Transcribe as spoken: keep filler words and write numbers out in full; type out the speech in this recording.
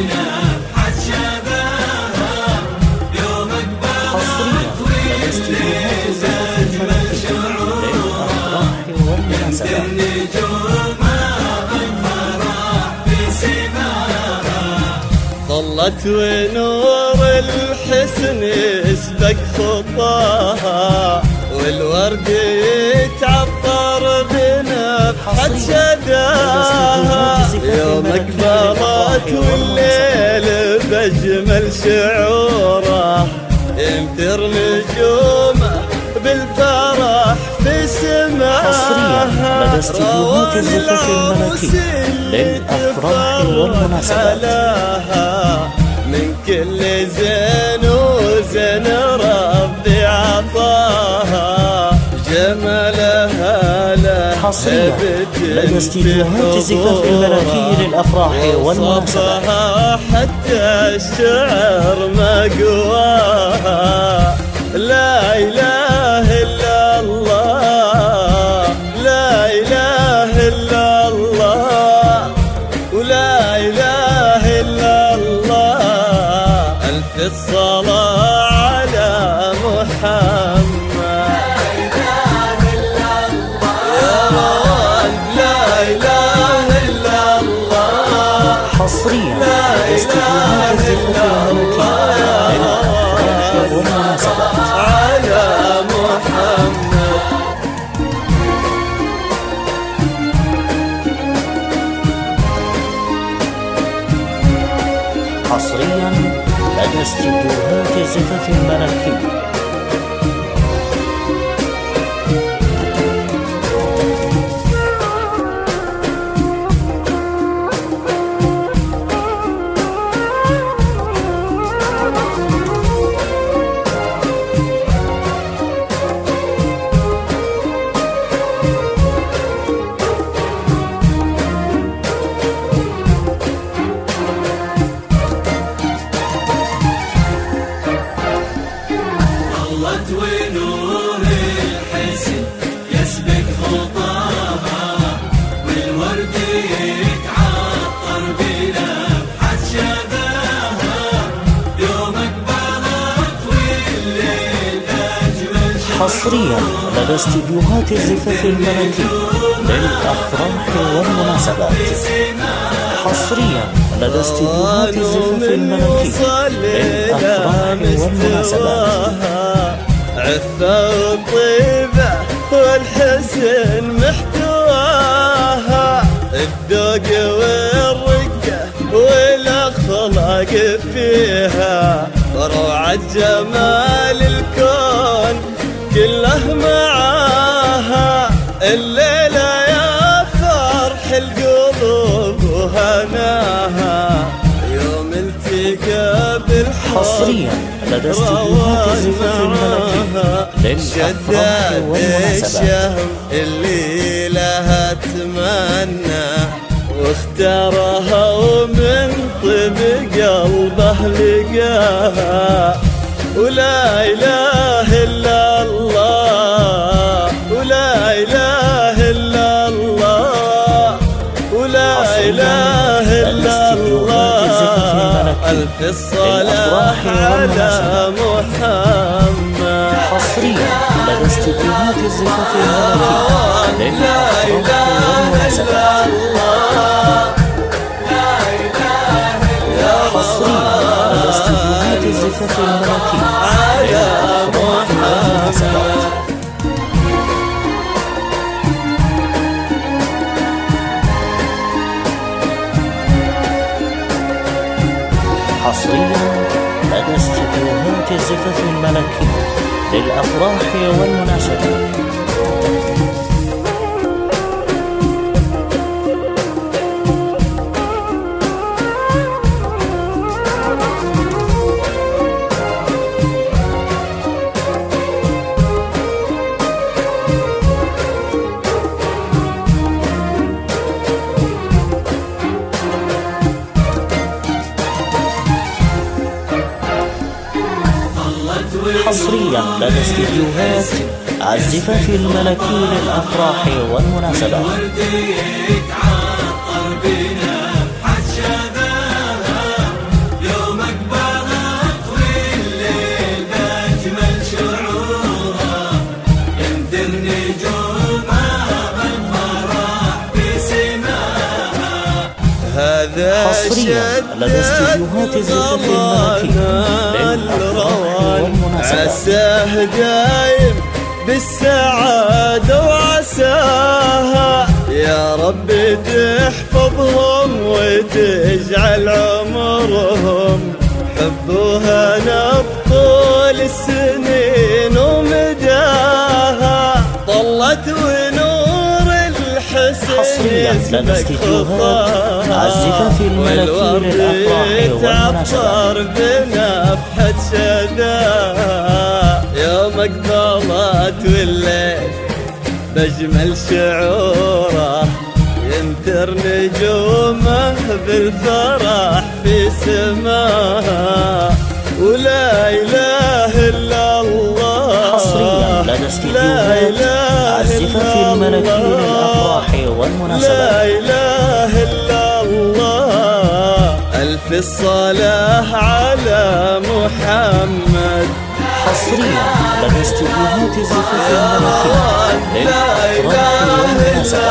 بنفحة شذاها يومك بلغت والليل أجمل شعور النجوم الفرح في سماها ظلت ونور الحسن يسبق خطاها والورد يتعطر بنفحة شذاها يومك بلغت والليل بأجمل شعوره يمتر نجومه بالفرح في سماها لدى استديوهات الزفاف الملكي للأفراح والمناسبات من كل زين وزين ربي عطاها جمالها لا حصريا لدى استديوهات الزفاف الملكي للأفراح والمناسبات حتى الشعر ما قواها لا إله إلا الله لا إله إلا الله ولا إله إلا الله ألف الصلاة على محمد لا إله إلا الله حصريا لدى استديوهات الزفاف الملكي للأفراح والمناسبات على محمد حصريا لدى استديوهات الزفاف الملكي ونور الحسن يسبق خطاها والورد يتعطر بنفحة شذاها يومك بلغت والليل أجمل شعور حصريا لدى استديوهات الزفاف الملكي للأفراح والمناسبات حصريا لدى استديوهات الزفاف الملكي للأفراح والمناسبات عفة وطيبة والحسن محتواها الذوق والرقة والأخلاق فيها روعة جمال الكون كله معاها الليلة يا فرح القلوب وهناها يوم التقى بالحب حصريا لدى استديوهات الزفاف الملكي للأفراح والمناسبات اللي لها تمنى واختارها ومن طيب قلبه لقاها ولا إله إلا الله ولا إله إلا الله ولا إله إلا الله ألف الصلاة على محمد حصريا لدى استديوهات الزفاف الملكي للأفراح والمناسبات حصريا لدى استديوهات الزفاف الملكي للأفراح والمناسبات حصريا لدى استديوهات الزفاف الملكي للأفراح والمناسبات حصريا لدى استديوهات الزفاف الملكي للأفراح والمناسبات حصريا لدى استديوهات الزفاف الملكي للأفراح والمناسبات. عساه دايم بالسعادة وعساها يا رب تحفظهم وتجعل عمرهم حبوها نبطول السنين ومداها طلت ونور الحسن حصريا لدى استديوهات الزفاف الملكي للأفراح والمناسبات. بنفحة شداها يوم اقبلت والليل بجمل شعوره ينثر نجومه بالفرح في سماها ولا إله إلا الله. حصريا لدى استديوهات الزفاف الملكي للأفراح والمناسبات. لا إله إلا الله ألف الصلاة على محمد. حصريا لدى استديوهات الزفاف الملكي للأفراح والمناسبات.